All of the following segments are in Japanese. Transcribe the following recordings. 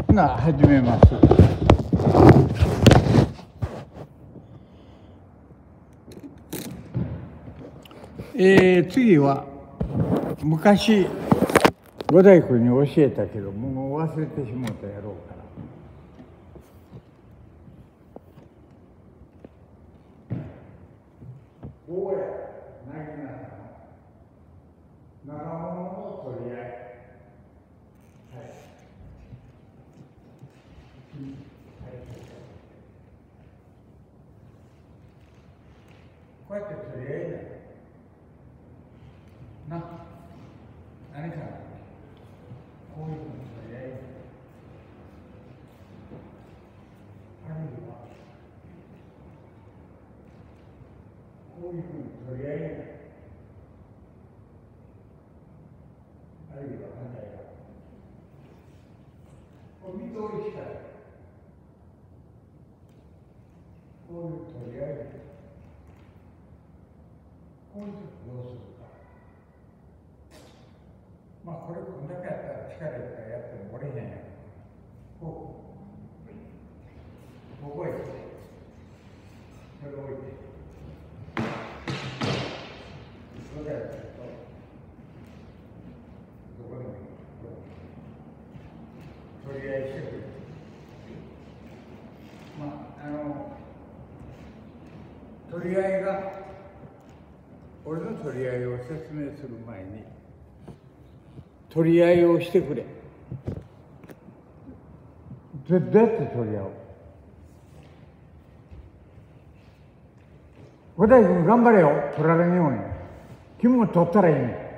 ほな始めます。次は昔五代君に教えたけどもう忘れてしもうたやろうから。大家なぎなたの長物の取り合い。はい。こうやって取り合いだよ。な、何かな。こういうふうに取り合い。あるいはこういうふうに取り合いだよ。あるいは反対側。これ見通りしたい。こういう取り合いだよ。こういう時どうするか。まあこれこんだけやったら力いっぱいやっても折れへんやん。ここへ来て、これを置いて、これやってると、どこでもいい。取り合いしてくる。まあ取り合いが俺の取り合いを説明する前に取り合いをしてくれ。どうやって取り合おう。五代君頑張れよ。取られんように。君も取ったらいいね。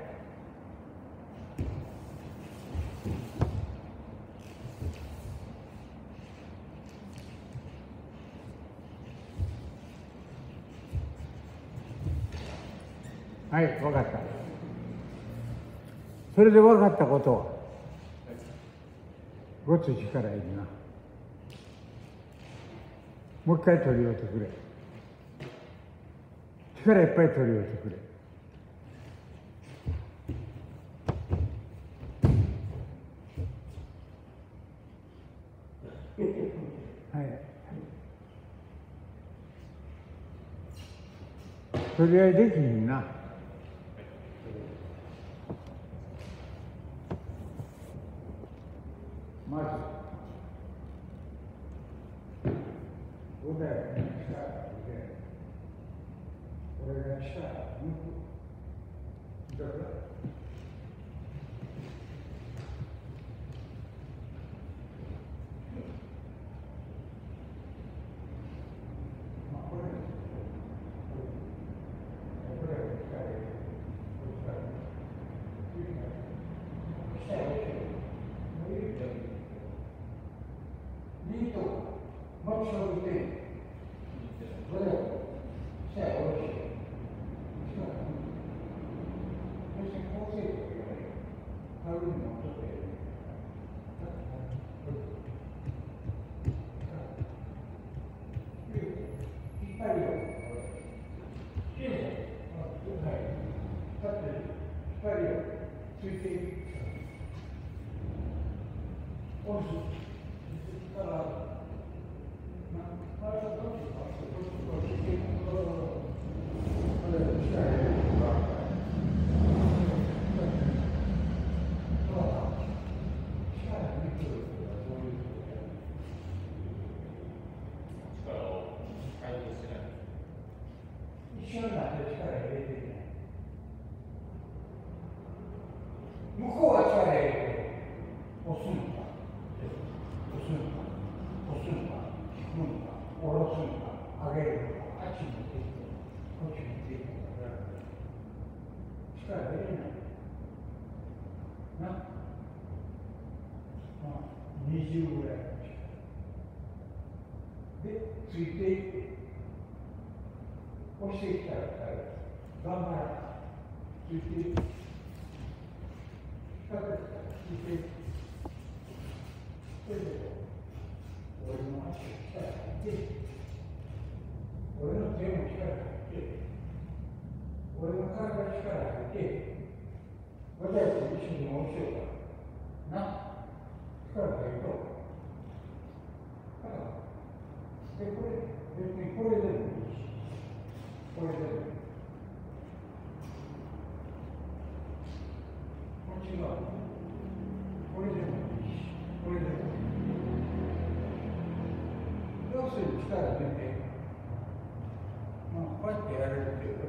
はい、分かった。それで分かったことはごつ力いるな。もう一回取り寄ってくれ。力いっぱい取り寄ってくれ。はい。取り合いできひんな。まず五代君が力を入れ、俺が力を抜く。だから向こうは力入れて押すんか、押すんか、押すんか、引くんか、下ろすんか、上げるんか、あっち持っていって、こっち持っていって力入れない。な、まあ、20ぐらいの力。で、ついていって、押してきたら頑張らない。ついていって。それで俺の足を力入れて、俺の手も力入れて、俺の体に力入れて、私と一緒に押しようかな。力入れると、 に力を抜いて、こうやってやれるっていう。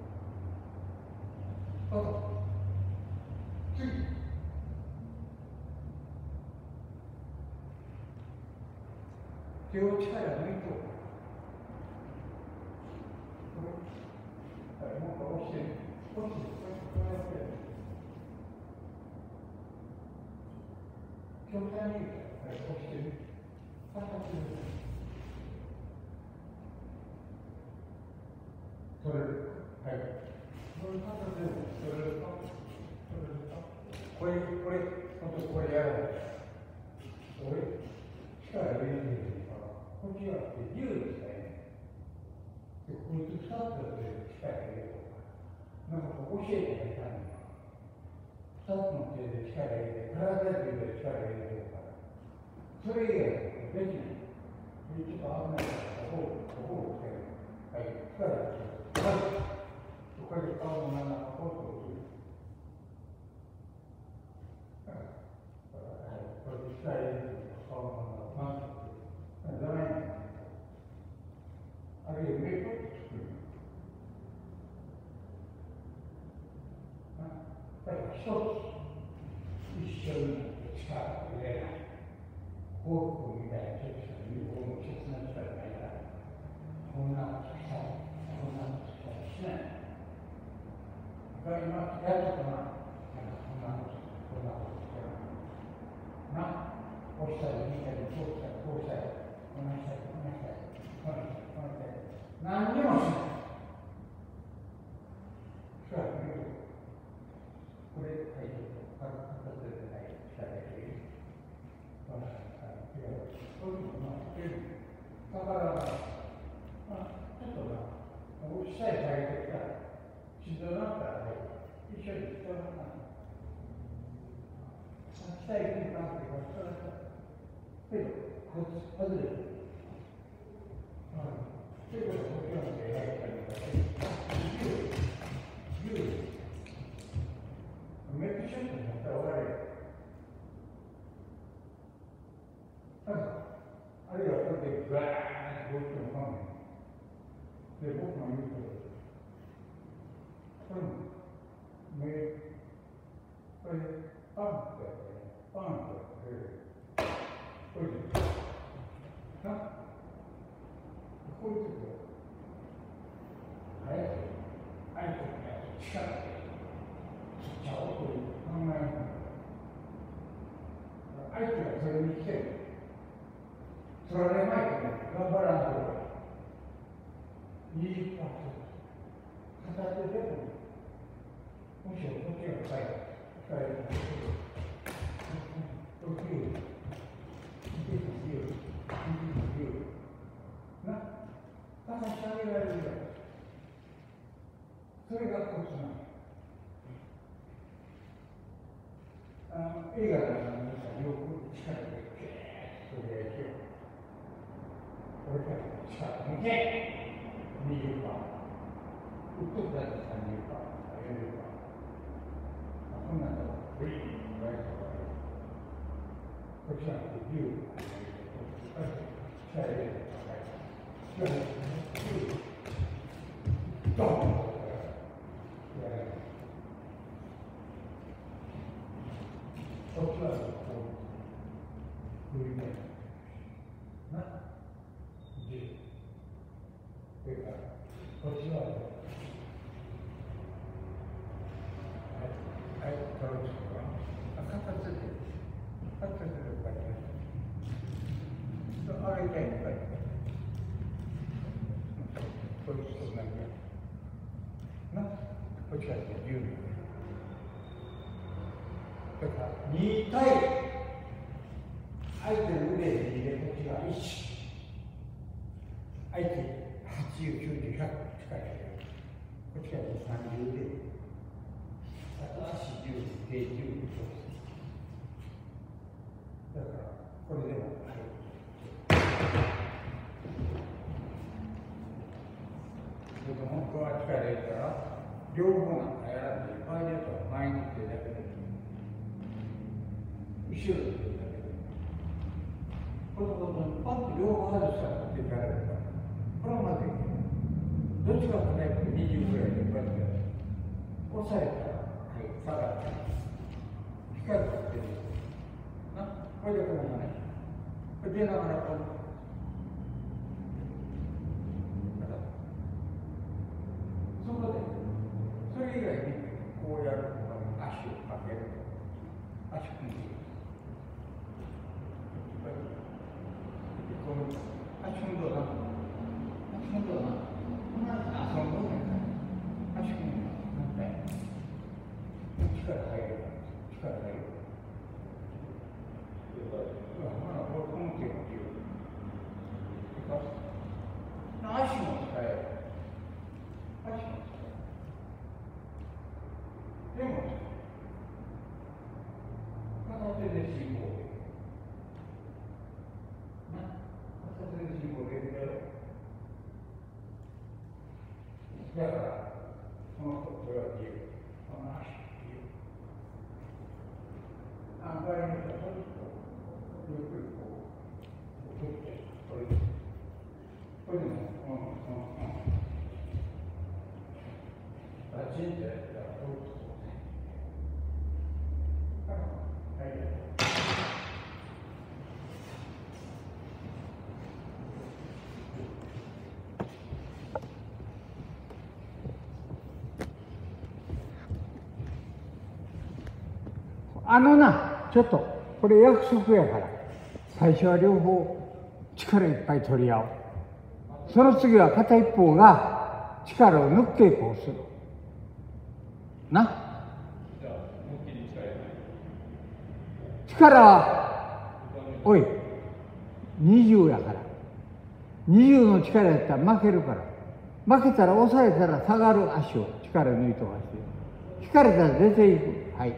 次。手を力抜いておく。はい、もう押して、こうやって。状態に、はい、押してる。形で。取れる。はい。これ形でも取れるか。これやらない。これ、力入れてるから、こっちは自由ですね。で、こいつ2つだって力入れるとか。なんか教えてあげたんだ。2つの手で力入れて、体で力入れてるから。それ以外できない。ちょっと危ないから、ここをつける。はい、力入れて。はい。これで顔の真ん中をこうする。はい。これで力入れて、顔の真ん中を回す。ダメなんだ。あるいは目を作る。だから一つ、一緒に力を入れない。フォークみたいなちょっとした有効の切な力がないから、こんなことしたり、こんなことしたりしない。今、やることな、こんなことしてる。な、こうしたり、見たり、こうしたり、こうしたり、こんなしたり、こんなしたり、こんなしたり、こんなしたり、何にもしない。力を入れる。これ、はい、片手でない、力を入れる。そういうのがだから、ちょっと下へ下げてきたら、しんどいなったら、一緒に必要なったら、下へ行くなってことだったら、けど、外れる。ということは、こっちまで描いたりとかして、めっちゃショックになったら終われる。あるいはこれでガーッとこうしてもかんない。で、僕が言うと、これも、これ、パンってやって、パンってやって、これで、こういうとこ、早く、相手の力で、切っちゃおうという考え方。相手がそれに来てる。取られまいとね、頑張らんと。20%。片手でも、むしろこっちが深い。深い。こっちを、な、肩してあげられるよ。それがコツなの。映画の中によく力でゲーッとやるよ。これから力を抜け 20%。うっとくだと30%、40%。こんなんだと、ブリーン、ライトがある。こっちなんて10%。力入れてください。ドンこっちはこう、振り返る。な、10。それから、こっちは、はい、はい、どうですか。片手で、こうやって。あげたいのかい。こういう人なんだ。な、こっちは10。だから2対相手の腕で2でこっちが1、相手80、90、100近いけど、こっちが30で、あと足10、手10、そうです。だから、これでも、本当は力入れたら、両方なんかやらない。場合によっては前に行ってるだけで。後ろでやるだけで。 このことにパッと両方外したら持っていかれるから、これはまずいけない。どっちが硬いか20ぐらいでこうやって押さえたら、はい、下がって、光が出てる。これでこのね、これ出ながらこう。そこで、それ以外にこうやるとか、足をかけるとか、足組んでいく。この足運動だ。足運動だ。遊ぶんだから。足組んで何回力入る。力入る。これ根拠を言う。足も使える。足も使える。でも、片手で信号で。片手で信号でやる。だから、このことは言う。この足っていう。あんまり見たとゆっくりこう、取って、これで。これでも、バチンとやったら、どうぞ。ちょっとこれ約束やから、最初は両方力いっぱい取り合おう。その次は片一方が力を抜く稽古をするな。力はおい20やから、20の力やったら負けるから、負けたら押さえたら下がる。足を力抜いとかして引かれたら出ていく。はい、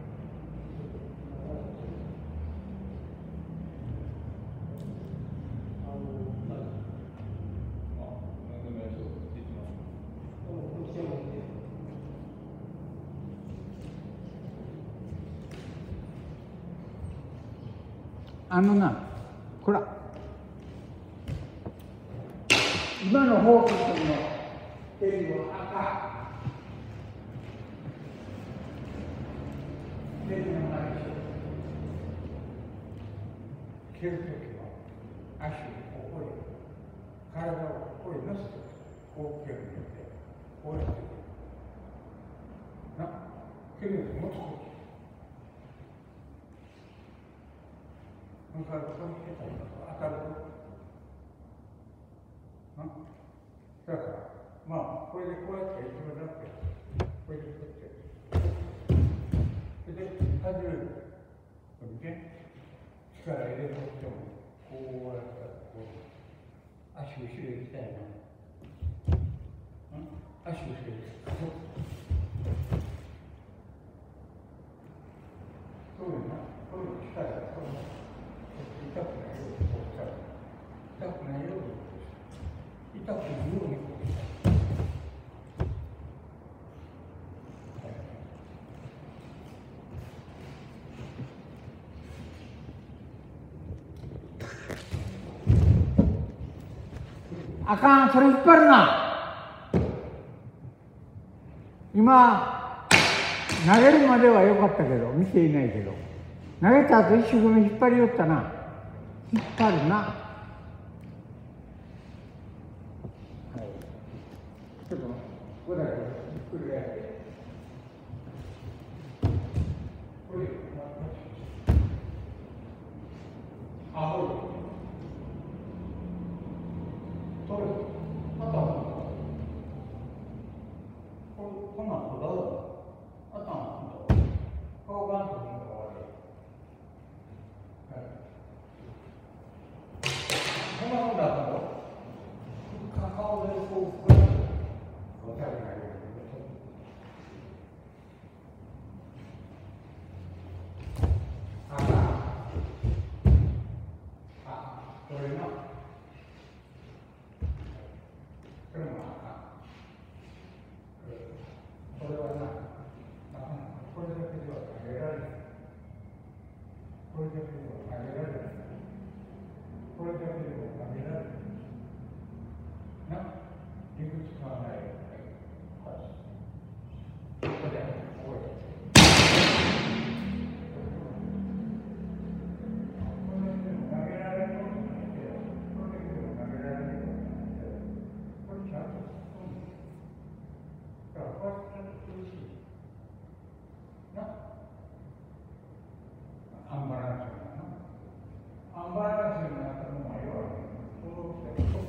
こら今のフォークの手には赤手にはないし、蹴るときは足をここへ、体をここへ乗せてこう蹴るので、こうやってな、蹴るのでもっとこう。それからここに来たり当たると。だから、まあ、これでこうやって一番なって、これでこうやって、それで外れる。これで力入れるとしても、こうやったら、こう、足後ろへ行きたいな。足後ろへ行く。そういうな、こういう力が、こう痛くないようにこうしたら、痛くないようにこうした。痛くないようにこうした。あかん、それ引っ張るな。今、投げるまでは良かったけど、見ていないけど、投げた後一生懸命引っ張りよったな。引っ張るな。はい、ちょっと、ここだけゆっくりやって。これ、あ、ほい。これ、また、こんなんこだわる。頭、顔がんとこだわる。はい。こんなもんだと、顔でこう、こうやって、こうやってないように。 アンバランスなの。アンバランスになったのは要は、その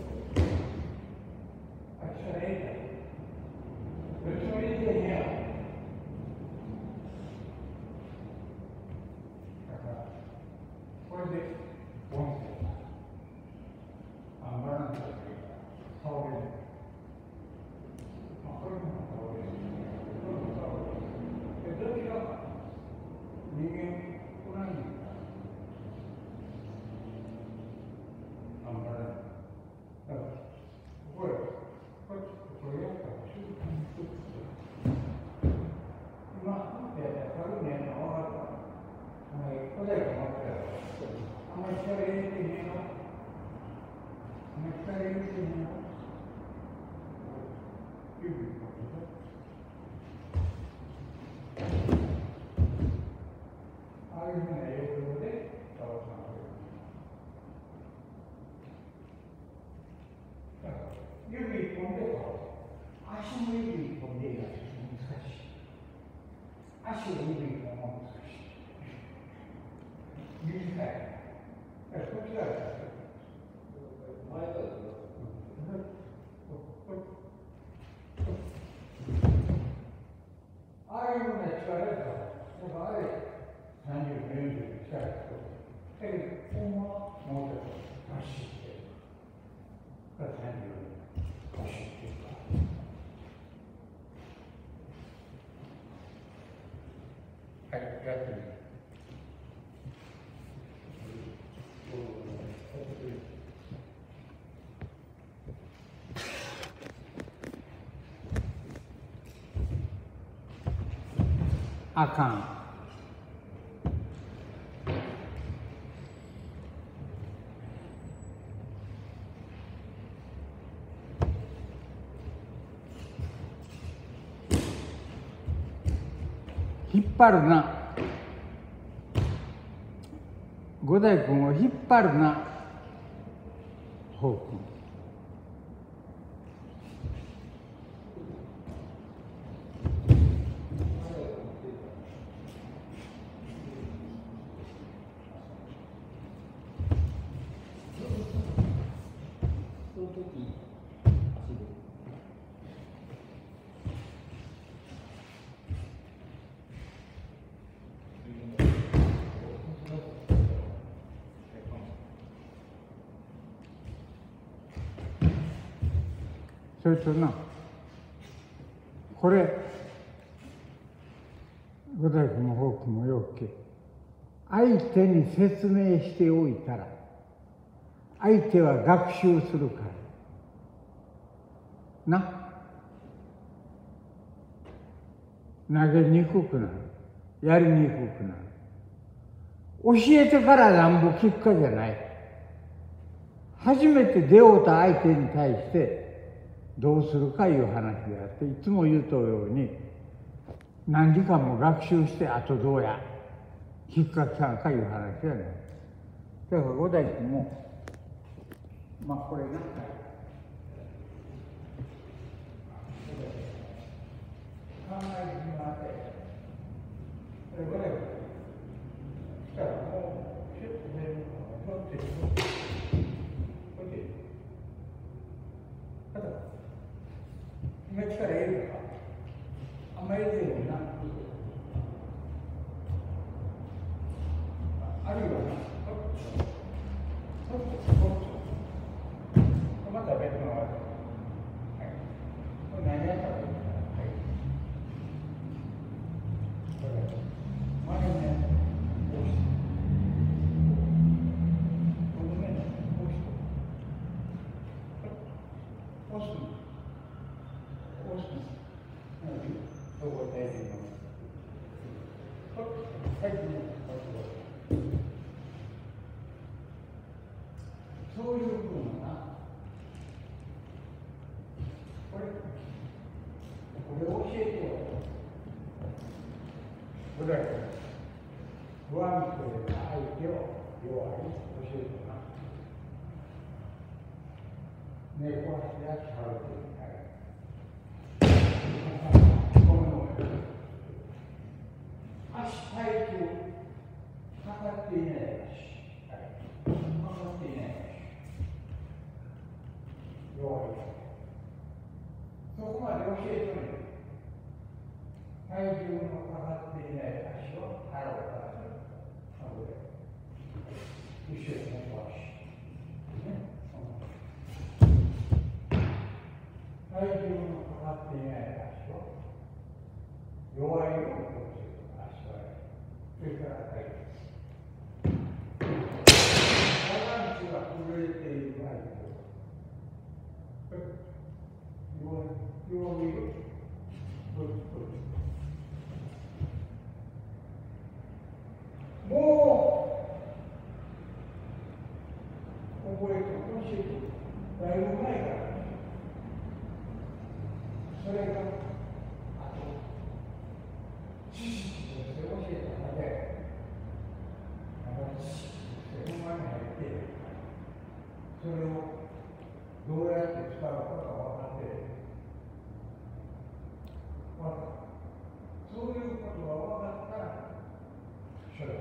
あっちから得た。別の意見や。だから、これで、音声アンバランスだけ倒れる。これも倒れる。これも倒れる。どちらか人間、こないんだ。アンバランス。だから、これやったら、今、軽いね、分かった。答えが分かったよ。あんまり力入れてねえの。あんまり力入れてねえの。ああいうふうな影響で、倒さない。だから、指一本で倒す。足も指一本でやる。難しい。足を指一本も難しい。短い。こっちからです。前からですよ。ああいうふうな力で倒す。だからあれ、30、40で力で倒す。だけど、ここはもうちょっと走って、30、走っていくか。はい、やってみる。あかん。引っ張るな。五代君を引っ張るな。ほう君。それとな、これ、五代君も法君もよけ、相手に説明しておいたら、相手は学習するから。投げにくくなる。やりにくくなる。教えてからなんぼ聞くかじゃない。初めて出会うた相手に対してどうするかいう話であって、いつも言うとように、何時間も学習してあとどうや聞くか聞かんかいう話じゃない。だから五代君も、これな。考えてもらって、それぐらいしたらもう、シュッと出るのを取って、こうやって、ただ、今力入れるか、あんまり入れてるな。あるいはな、また別の技。これ何やったらいいかな。そういうふうな、これ教えてよ。これ不安定な相手を弱い教えてな。猫足で足払ってみたい。足体重、 かっていないらしい。はい。かかっていないらしい。弱い。そこまで教えておいて。体重のかかっていない足を腹をからする。後ろに伸ばし。体重のかかっていない足を弱いようにこうする足はそれから入ります。バランスが崩れている場合弱いよ。もう覚えて教えてだいぶ前からそれがあと知識として教えたので知識として本番に入ってそれをどうやって使うかが分かっている。そういうことが分かったらそれは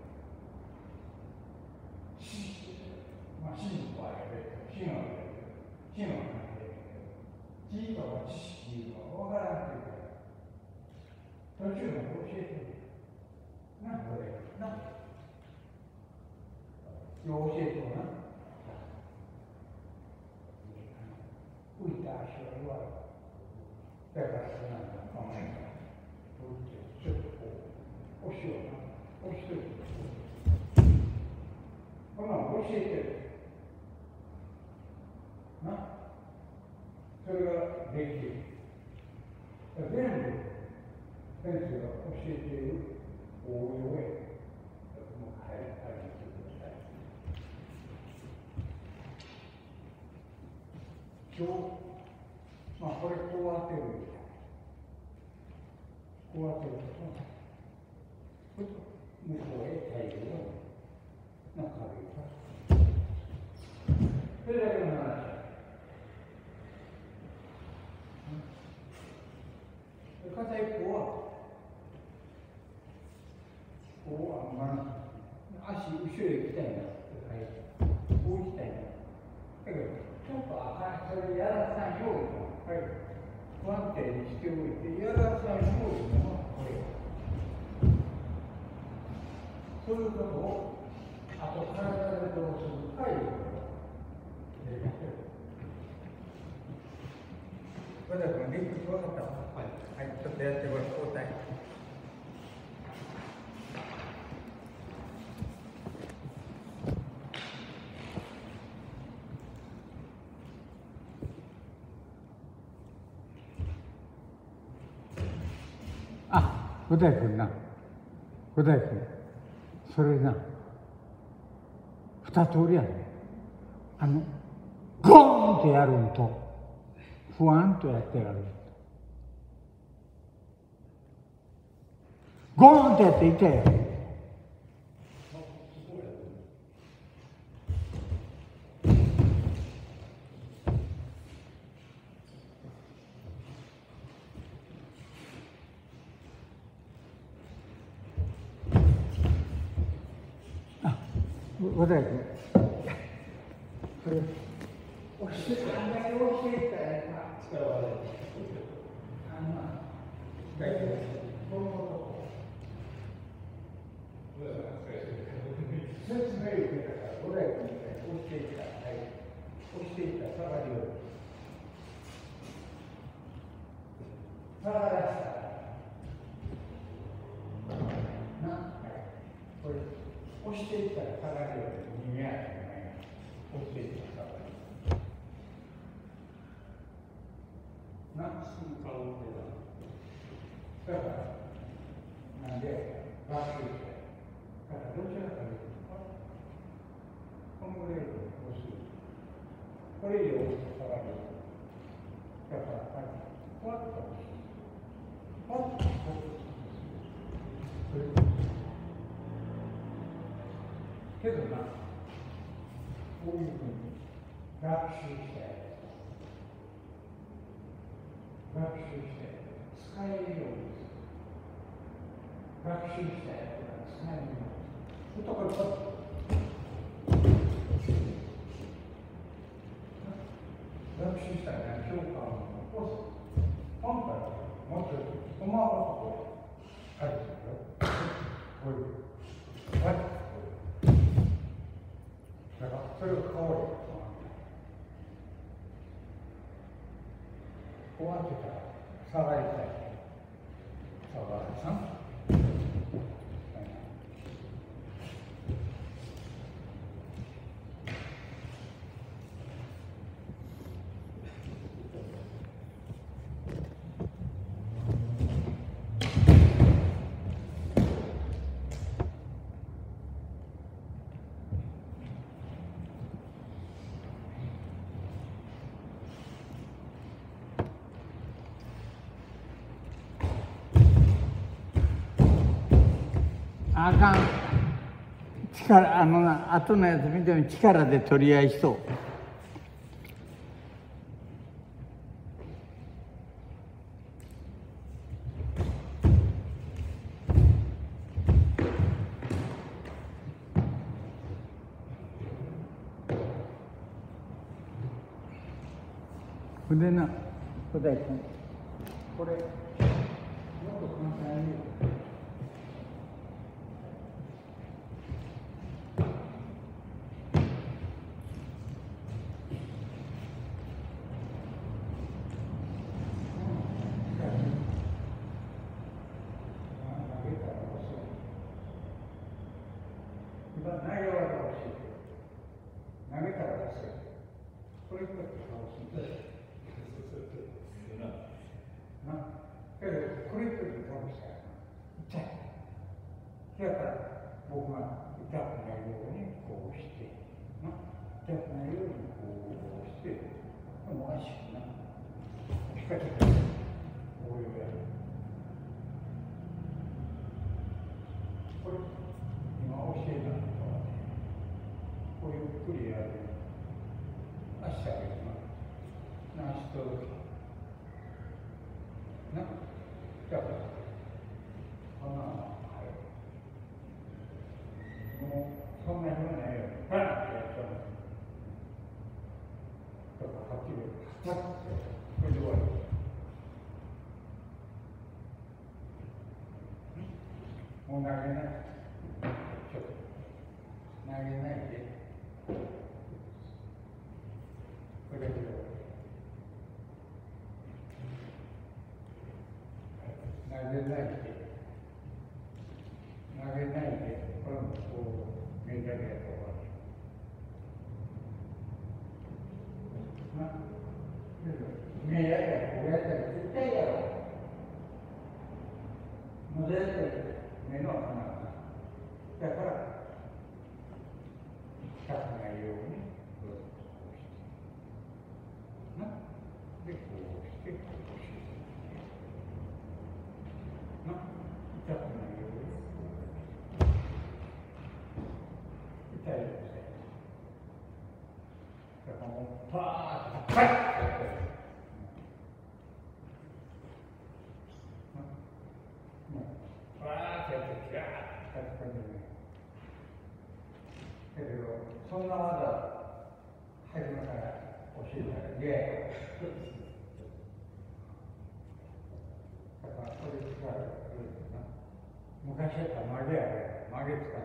死の場合は死の関係知とか知識が分からんというか途中まで教えてるなこれなよう教えてもな浮いた足は弱いだからそんなの考えたらちょっとこう押しような押してるこんなの教えてるなそれができる全部先生が教えている応用へもう入ってください。今日これこう当てるこう当てると向こうへ体重を軽いそれだけの話。片一方はこう足後ろへ行きたいなこう行きたいなだけどちょっとそれやらさんように不安定にしておいてやらさんようにこれそういうことをあと体でどうするかいうこと和田君、理屈分かった？はい、ちょっとやってごらん、交代。和田君な、和田君、それな、二通りやね。ゴーンってやるんと、ふわんとやってやる。ゴーンってやっていてやる。和田君、これ、押して、あんだけ押していったら、力悪い。大丈夫です。この男。説明を受けたから、和田君に押していった、押していった下がりを。下がらしたら。これ、押していったら下がりを逃げやすくない。押していったら下がり。すぐ顔を出だから、なんで、学習して、だからどちらかというと、このレールを押す。これ以上押すと下がり。だから、ふわっと押す。ふわっと押す。けどな、こういうふうに学習して、使えるようにする。学習したやつが使えるようにする。 とこれポ学習したらね、評価を起こす。本からもっとおまわこう書いてるよ。こういう。はい。だからそれを顔で。こうやってたら下がりたい。下がりさん。 あかん。力、後のやつ見ても力で取り合いしそう。筆な、筆君。これ、もっと簡単に。内容は教えて、投げたら出せ。これこうやって倒すんだよ。な、けどこれこうやって倒したら痛い。だから僕が痛くないようにこうして、な、痛くないようにこうして、もう足な、ピカピカこういうやる。これ今教えたのはね、こうゆっくりやる。足上げるな。足とな。じゃあ、こんなの、はい。もう、そんなふうなように、バーンってやっちゃう。だから、はっきり、パッて、これで終わり。もう投げない。ちょっと。投げないで。これだけで終わり。投げないで。投げないで。これもこう、目だけやって終わり。な。目やったら、こうやったら絶対やろ。もう絶対目の鼻が。だから、痛くないように、こうして。な。で、こうして、こうして。な。痛くないように。痛いですね。だからもう、パーッと、パッとやってる。パーッとやって、ピャーッとやってる。だけど、そんな技、初めから教えたら嫌やよ。だから、これ使う。昔やったら曲げやで、曲げつかなかった。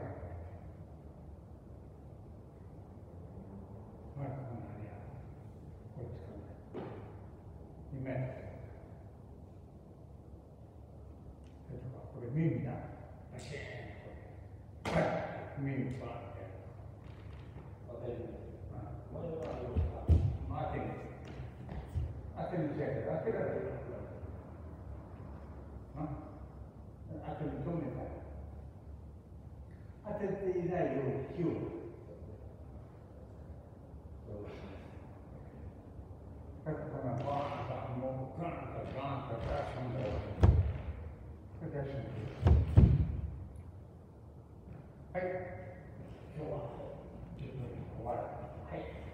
こんなにや。これ使う。今やった。これ耳な。バシーン。はい。耳バーンって。当てる。これはどうですか。当てる。当てるじゃけど、当てられる。当てるとめた。当てていないように火を。だからバーンと、もうガーンとガーンと出し込んだよ。出し込んで。はい。今日は終わる。はい。